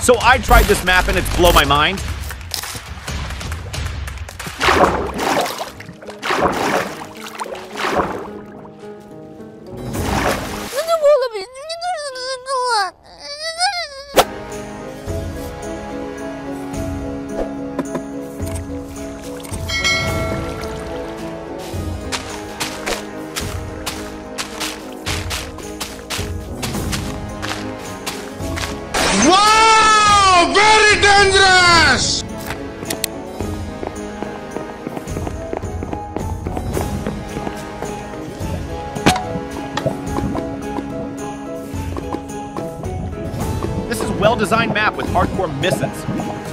So I tried this map and it's blow my mind. Wow! Very dangerous! This is a well-designed map with hardcore misses.